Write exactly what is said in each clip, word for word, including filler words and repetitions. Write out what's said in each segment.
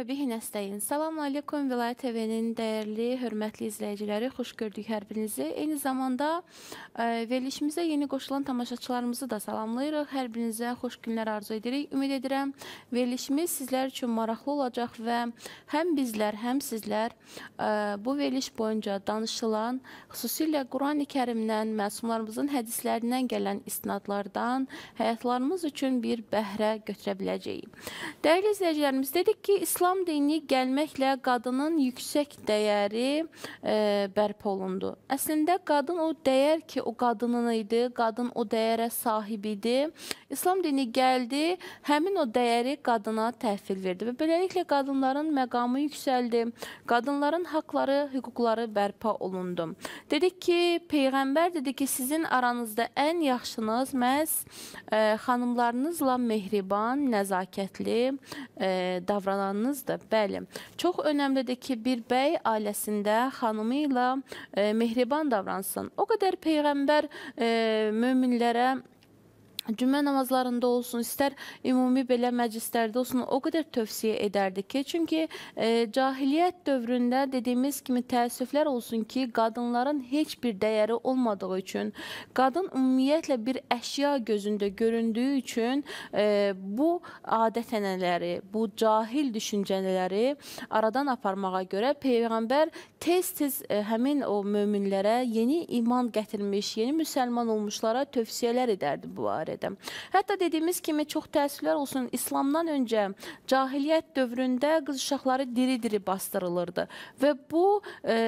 bihi nəstəyin. Salam aleykum Vilayət T V-nin dəyərli, hörmətli izləyiciləri, xoş gördük hər birinizi. Eyni zamanda e, verilişimizə yeni qoşulan tamaşaçılarımızı da salamlayırıq. Hər birinizə xoş günlər arzu edirik. Ümid edirəm, verilişimiz sizlər üçün maraqlı olacaq və həm bizlər, həm sizlər e, bu veriliş boyunca danışılan, xüsusilə Quran-ı Kərimdən, məsumlarımızın hədislərindən gələn istinadlardan həyatlarımız üçün bir bəhrə götürə biləcəyik. Dəyərli izləyicilərimiz, dedik ki, İslam dini gəlməklə qadının yüksək dəyəri e, bərpa olundu. Əslində, qadın o dəyər ki, o qadının idi, qadın o dəyərə sahib idi. İslam dini gəldi, həmin o dəyəri qadına təhvil verdi və beləliklə qadınların məqamı yüksəldi, qadınların haqları, hüquqları bərpa olundu. Dedik ki, Peyğəmbər dedi ki, sizin aranızda ən yaxşınız məhz e, xanımlarınızla mehriban, nəzakətli e, davrananınızdır. Bəli, çox önəmlidir ki, bir bəy ailəsində xanımı ilə e, mehriban davransın. O qədər Peyğəmbər e, möminlərə cümlə namazlarında olsun, istər ümumi belə məclislərdə olsun, o qədər tövsiyə edərdi ki, çünki e, cahiliyyət dövründə dediyimiz kimi təəssüflər olsun ki, qadınların heç bir dəyəri olmadığı üçün, qadın ümumiyyətlə bir əşya gözündə göründüyü üçün e, bu adət-ənənələri, bu cahil düşüncələri aradan aparmağa görə Peyğəmbər tez-tez e, həmin o möminlərə yeni iman gətirmiş, yeni müsəlman olmuşlara tövsiyələr edərdi bu barədə. Hətta dediyimiz kimi çox təəssüflər olsun, İslamdan öncə cahiliyyət dövründə qız uşaqları diri-diri bastırılırdı və bu e,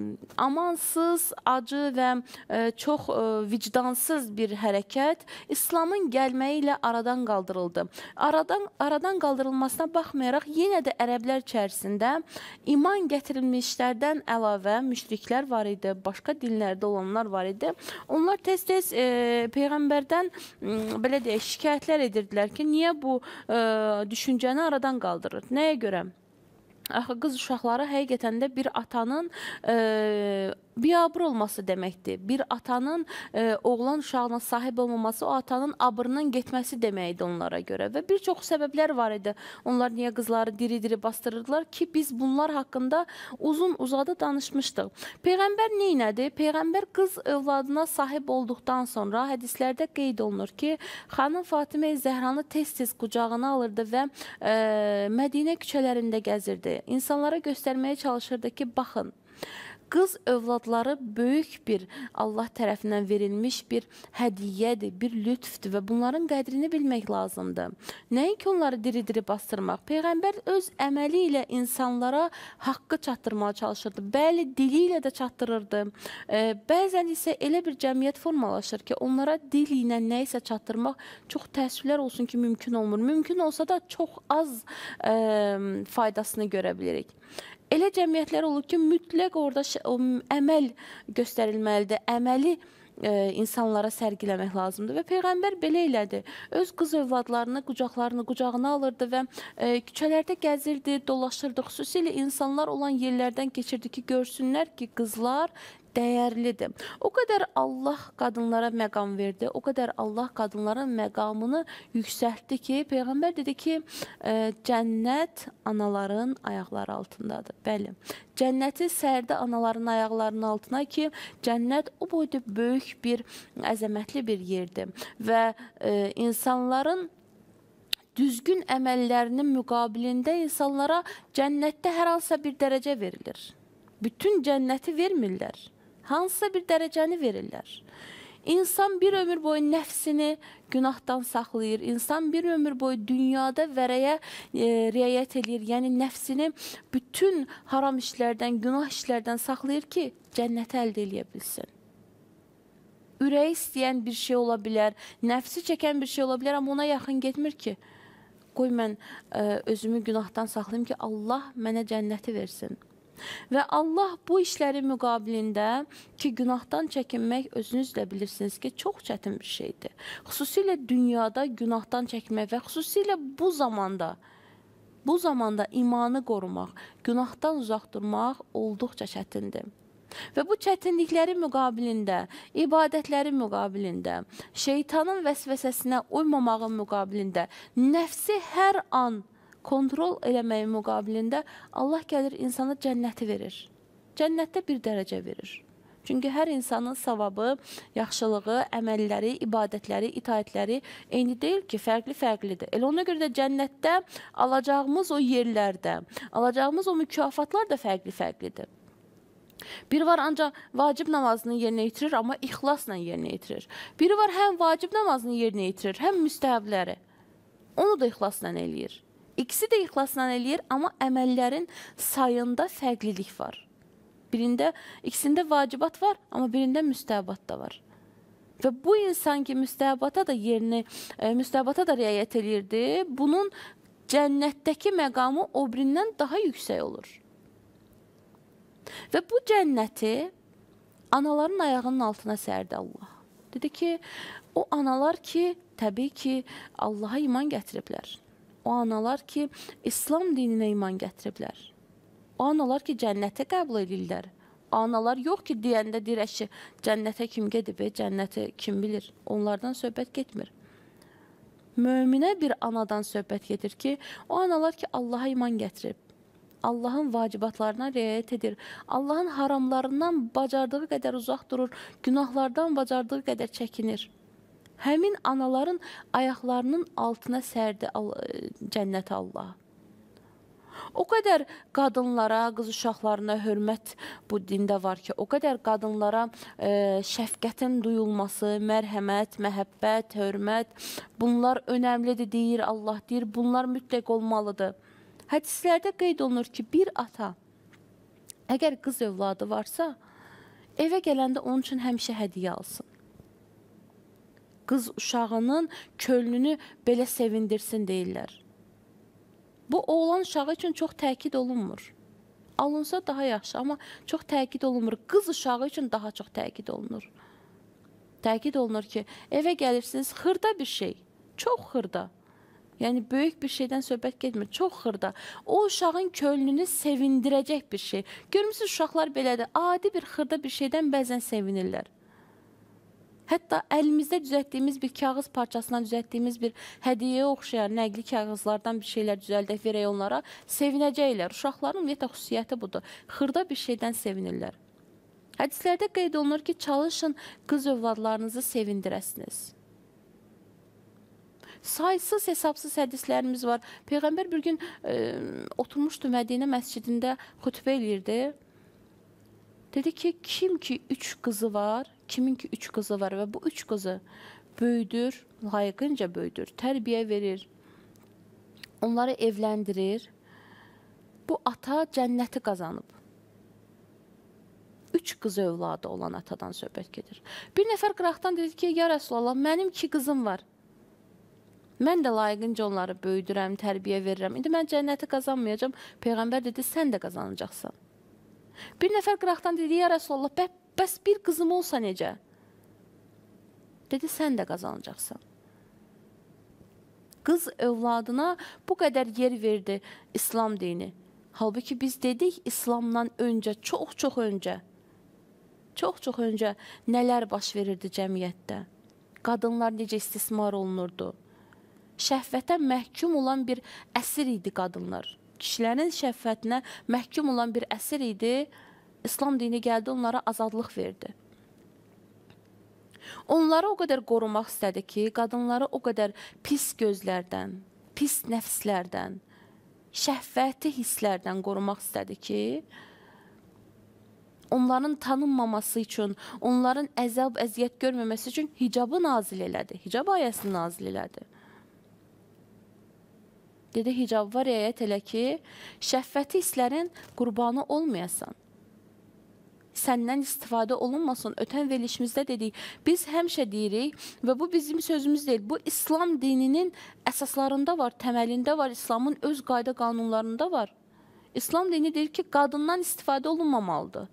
amansız, acı və e, çox e, vicdansız bir hərəkət İslamın gəlməyi ilə aradan qaldırıldı. Aradan, aradan qaldırılmasına baxmayaraq yenə də ərəblər içərisində iman gətirilmişlərdən əlavə müşriklər var idi, başqa dinlərdə olanlar var idi. Onlar tez-tez e, Peyğəmbərdən belə deyək, şikayətlər edirdilər ki, niyə bu e, düşüncəni aradan qaldırır? Nəyə görə? Axı, qız uşaqları həqiqətən də bir atanın e, biabır olması deməkdir. Bir atanın e, oğlan uşağına sahib olmaması, o atanın abrının getməsi deməkdir onlara görə. Və bir çox səbəblər var idi. Onlar niyə qızları diri-diri bastırırdılar ki, biz bunlar haqqında uzun-uzadı danışmışdıq. Peyğəmbər neynədi? Peyğəmbər qız övladına sahib olduqdan sonra hədislərdə qeyd olunur ki, xanım Fatimə-i Zəhranı tez-tez qucağına alırdı və e, Mədinə küçələrində gəzirdi. İnsanlara göstərməyə çalışırdı ki, baxın, qız övladları böyük bir Allah tərəfindən verilmiş bir hədiyyədir, bir lütfdür və bunların qədrini bilmək lazımdır. Nəinki onları diri-diri bastırmaq. Peyğəmbər öz əməli ilə insanlara haqqı çatdırmağa çalışırdı. Bəli, dili ilə də çatdırırdı. E, bəzən isə elə bir cəmiyyət formalaşır ki, onlara dil ilə nə isə çatdırmaq çox təəssüflər olsun ki, mümkün olmur. Mümkün olsa da çox az e, faydasını görə bilirik. Elə cəmiyyətlər olur ki, mütləq orada əməl göstərilməlidir, əməli e, insanlara sərgiləmək lazımdır və Peyğəmbər belə elədi. Öz qız övladlarını, qucaqlarını qucağına alırdı və e, küçələrdə gəzirdi, dolaşırdı. Xüsusilə insanlar olan yerlərdən keçirdi ki, görsünlər ki, qızlar dəyərlidir. O qədər Allah qadınlara məqam verdi, o qədər Allah qadınların məqamını yüksəltdi ki, Peyğəmbər dedi ki, e, cənnət anaların ayaqları altındadır. Bəli, cənnəti sərdi anaların ayaqlarının altına ki, cənnət o boyda böyük bir, əzəmətli bir yerdir və e, insanların düzgün əməllərinin müqabilində insanlara cənnətdə hər hansısa bir dərəcə verilir. Bütün cənnəti vermirlər. Hansısa bir dərəcəni verirlər. İnsan bir ömür boyu nəfsini günahdan saxlayır. İnsan bir ömür boyu dünyada vərəyə e, riayət edir. Yəni, nəfsini bütün haram işlərdən, günah işlərdən saxlayır ki, cənnəti əldə edə bilsin. Ürəyi istəyən bir şey ola bilər, nəfsi çəkən bir şey ola bilər, amma ona yaxın getmir ki, qoy mən e, özümü günahdan saxlayayım ki, Allah mənə cənnəti versin. Və Allah bu işlərin müqabilində ki, günahdan çəkinmək özünüz də bilirsiniz ki, çox çətin bir şeydir. Xüsusilə dünyada günahdan çəkinmək və xüsusilə bu zamanda, bu zamanda imanı qorumaq, günahdan uzaq durmaq olduqca çətindir. Və bu çətinliklərin müqabilində, ibadətlərin müqabilində, şeytanın vəsvəsəsinə uymamağın müqabilində nəfsi hər an kontrol eləməyin müqabilində Allah gəlir insana cənnəti verir. Cənnətdə bir dərəcə verir. Çünki hər insanın savabı, yaxşılığı, əməlləri, ibadətləri, itaətləri eyni deyil ki, fərqli-fərqlidir. Elə ona görə də cənnətdə alacağımız o yerlərdə, alacağımız o mükafatlar da fərqli-fərqlidir. Biri var ancaq vacib namazını yerinə yetirir, amma ixlasla yerinə yetirir. Biri var həm vacib namazını yerinə yetirir, həm müstəhəbləri. Onu da ixlasla eləyir. İkisi də ixlasla eləyir, amma əməllərin sayında fərqlilik var. Birində, ikisində vacibat var, amma birində müstəhəbat da var. Və bu insan ki, müstəhəbata da yerini, e, müstəhəbata da riayət eləyirdi, bunun cənnətdəki məqamı o birindən daha yüksək olur. Və bu cənnəti anaların ayağının altına sərdi Allah. Dedi ki, o analar ki, təbii ki, Allaha iman gətiriblər. O analar ki, İslam dininə iman gətiriblər. O analar ki, cənnətə qəbul edirlər. O analar yox ki, deyəndə deyir ki, cənnətə kim gedib, cənnəti kim bilir. Onlardan söhbət getmir. Möminə bir anadan söhbət gedir ki, o analar ki, Allaha iman gətirib. Allahın vacibatlarına riayət edir. Allahın haramlarından bacardığı qədər uzaq durur, günahlardan bacardığı qədər çəkinir. Həmin anaların ayaqlarının altına sərdi cənnət Allah. O qədər qadınlara, qız uşaqlarına hörmət bu dində var ki, o qədər qadınlara e, şəfqətin duyulması, mərhəmət, məhəbbət, hörmət, bunlar önəmlidir deyir Allah, deyir, bunlar mütləq olmalıdır. Hədislərdə qeyd olunur ki, bir ata, əgər qız övladı varsa, evə gələndə onun üçün həmişə hədiyyə alsın. Qız uşağının könlünü belə sevindirsin deyirlər. Bu, oğlan uşağı üçün çox təkid olunmur. Alınsa daha yaxşı, amma çox təkid olunmur. Qız uşağı üçün daha çox təkid olunur. Təkid olunur ki, evə gəlirsiniz, xırda bir şey, çox xırda. Yəni, böyük bir şeydən söhbət getmir, çox xırda. O, uşağın könlünü sevindirəcək bir şey. Görmüsünüz, uşaqlar belədir, adi bir xırda bir şeydən bəzən sevinirlər. Hətta əlimizdə düzəltdiyimiz bir kağız parçasından düzəltdiyimiz bir hədiyyəyə oxşayan nəqli kağızlardan bir şeylər düzəldək verək onlara, sevinəcəklər. Uşaqların ümumiyyətlə xüsusiyyəti budur. Xırda bir şeydən sevinirlər. Hədislərdə qeyd olunur ki, çalışın qız övladlarınızı sevindirəsiniz. Saysız, hesabsız hədislərimiz var. Peyğəmbər bir gün e, oturmuşdu Mədinə məscidində xütbə eləyirdi. Dedi ki, kim ki üç qızı var, kimin ki üç qızı var və bu üç qızı böyüdür, layiqincə böyüdür, tərbiyə verir, onları evləndirir. Bu ata cənnəti qazanıb. Üç qızı övladı olan atadan söhbət gedir. Bir nəfər qıraqdan dedi ki, ya Rəsulallah, mənim iki qızım var. Mən də layiqincə onları böyüdürəm, tərbiyə verirəm. İndi mən cənnəti qazanmayacağım. Peyğəmbər dedi, sən də qazanacaqsan. Bir nəfər qıraqdan dedi, ya Rəsulallah, bə, bəs bir qızım olsa necə? Dedi, sən də qazanacaqsan. Qız övladına bu qədər yer verdi İslam dini. Halbuki biz dedik, İslamdan öncə, çox-çox öncə, çox-çox öncə nələr baş verirdi cəmiyyətdə? Qadınlar necə istismar olunurdu? Şəhvətə məhkum olan bir əsir idi qadınlar. Kişilərin şəhvətinə məhkum olan bir əsir idi. İslam dini gəldi, onlara azadlıq verdi. Onları o qədər qorumaq istədi ki, qadınları o qədər pis gözlərdən, pis nəfslərdən, şəhvəti hisslərdən qorumaq istədi ki, onların tanınmaması üçün, onların əzab, əziyyət görməməsi üçün hicabı nazil elədi. Hicab ayəsini nazil elədi. Dedi, hicabva riayət elə ki, şəhvəti hisslərin qurbanı olmayasan. Səndən istifadə olunmasın. Ötən verilişimizdə dedik, biz həmişə deyirik və bu bizim sözümüz deyil. Bu, İslam dininin əsaslarında var, təməlində var, İslamın öz qayda qanunlarında var. İslam dini deyir ki, qadından istifadə olunmamalıdır.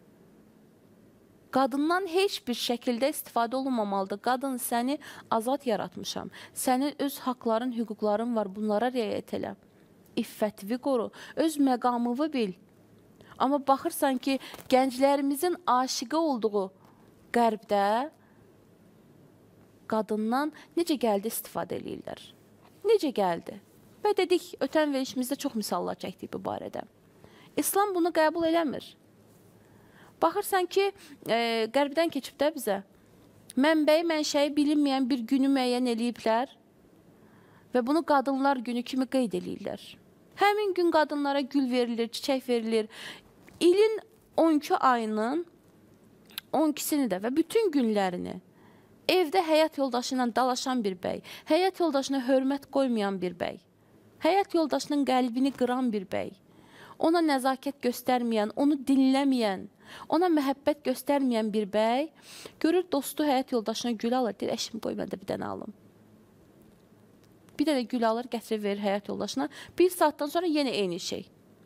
Qadından heç bir şəkildə istifadə olunmamalıdır. Qadın, səni azad yaratmışam. Sənin öz haqların, hüquqların var, bunlara riayət elə. İffətvi qoru, öz məqamını bil. Amma baxırsan ki, gənclərimizin aşiqi olduğu qərbdə qadından necə gəldi istifadə edirlər? Necə gəldi? Və dedik, ötən verilişimizdə çox misallar çəkdik bu barədə. İslam bunu qəbul eləmir. Baxırsan ki, e, qərbdən keçib də bizə mənbəyi, mənşəyi bilinməyən bir günü müəyyən eləyiblər və bunu qadınlar günü kimi qeyd eləyirlər. Həmin gün qadınlara gül verilir, çiçək verilir. İlin on iki ayının on ikisini də və bütün günlərini evdə həyat yoldaşı ilə dalaşan bir bəy, həyat yoldaşına hörmət qoymayan bir bəy, həyat yoldaşının qəlbini qıran bir bəy, ona nəzakət göstərməyən, onu dinləməyən, ona məhəbbət göstərməyən bir bəy görür dostu həyat yoldaşına gül alır, deyir, əşim qoy mən də bir dənə alım. Bir dənə gül alır, gətirib verir həyat yoldaşına. Bir saatdan sonra yenə eyni şey.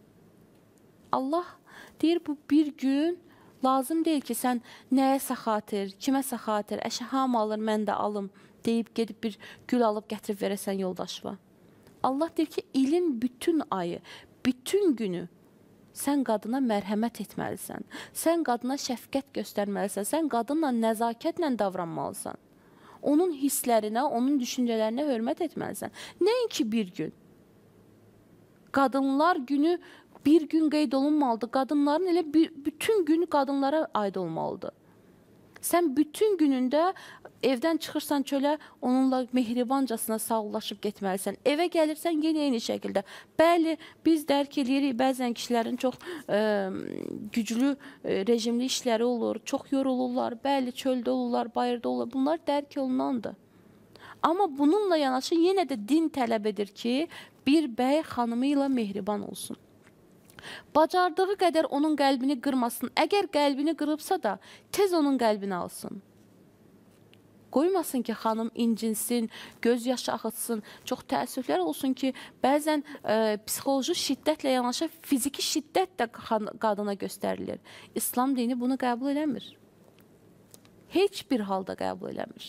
Allah deyir, bu bir gün lazım deyil ki, sən nəyəsə xatir, kiməsə xatir, əşə hamı alır, mən də alım deyib gedib bir gül alıb gətirib verəsən yoldaşıva. Allah deyir ki, ilin bütün ayı, bütün günü sən qadına mərhəmət etməlisən, sən qadına şəfqət göstərməlisən, sən qadınla nəzakətlə davranmalısan. Onun hisslərinə, onun düşüncələrinə hörmət etməlisən. Nəinki bir gün. Qadınlar günü bir gün qeyd olunmalıdır. Qadınların elə bir, bütün günü qadınlara aid olmalıdır. Sən bütün günündə evdən çıxırsan çölə, onunla mehribancasına sağollaşıb getməlisən. Evə gəlirsən yenə eyni şəkildə. Bəli, biz dərk edirik, bəzən kişilərin çox e, güclü e, rejimli işləri olur, çox yorulurlar, bəli, çöldə olurlar, bayırda olurlar. Bunlar dərk olunandır. Amma bununla yanaşı yenə də din tələb edir ki, bir bəy xanımı ilə mehriban olsun. Bacardığı qədər onun qəlbini qırmasın. Əgər qəlbini qırıbsa da, tez onun qəlbini alsın. Qoymasın ki, xanım incinsin, göz yaşı axıtsın. Çox təəssüflər olsun ki, bəzən e, psixoloji şiddətlə yanaşı fiziki şiddət də qadına göstərilir. İslam dini bunu qəbul eləmir. Heç bir halda qəbul eləmir.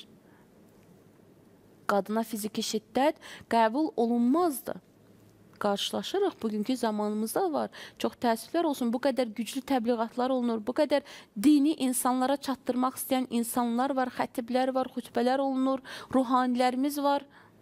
Qadına fiziki şiddət qəbul olunmazdı. Qarşılaşırıq, bugünkü zamanımızda var. Çox təəssüflər olsun, bu qədər güclü təbliğatlar olunur, bu qədər dini insanlara çatdırmaq istəyən insanlar var, xətiblər var, xütbələr olunur, ruhanilərimiz var.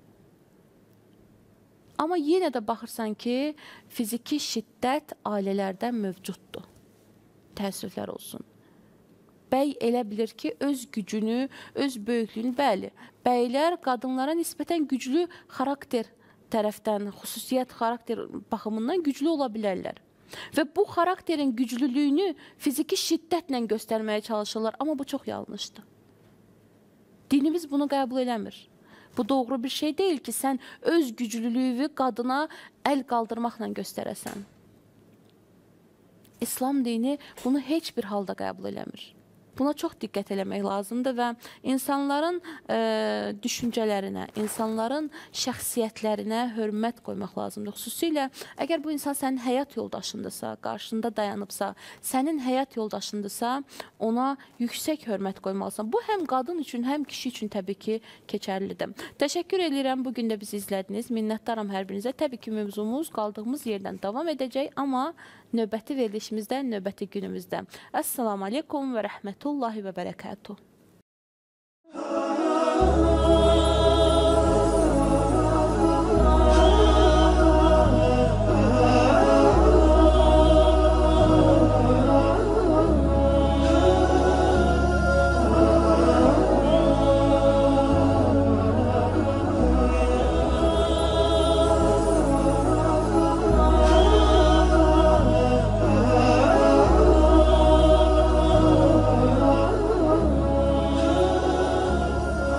Amma yenə də baxırsan ki, fiziki şiddət ailələrdə mövcuddur. Təəssüflər olsun. Bəy elə bilir ki, öz gücünü, öz böyüklüyünü, bəli, bəylər qadınlara nisbətən güclü xarakter tərəfdən, xüsusiyyət xarakter baxımından güclü ola bilərlər. Və bu xarakterin güclülüyünü fiziki şiddətlə göstərməyə çalışırlar, amma bu çox yanlışdır. Dinimiz bunu qəbul eləmir. Bu doğru bir şey deyil ki, sən öz güclülüyü qadına əl qaldırmaqla göstərəsən. İslam dini bunu heç bir halda qəbul eləmir. Buna çox diqqət eləmək lazımdır və insanların e, düşüncələrinə, insanların şəxsiyyətlərinə hörmət qoymaq lazımdır. Xüsusilə, əgər bu insan sənin həyat yoldaşındırsa, qarşında dayanıbsa, sənin həyat yoldaşındırsa, ona yüksək hörmət qoymalısan. Bu, həm qadın üçün, həm kişi üçün təbii ki, keçərlidir. Təşəkkür edirəm, bugün də bizi izlədiniz. Minnətdaram hər birinizə. Təbii ki, mövzumuz qaldığımız yerdən davam edəcək, amma növbəti verilişimizdə, növbəti günümüzdə. Əssalamu aleykum və rəhmətullahi və bərəkətuhu.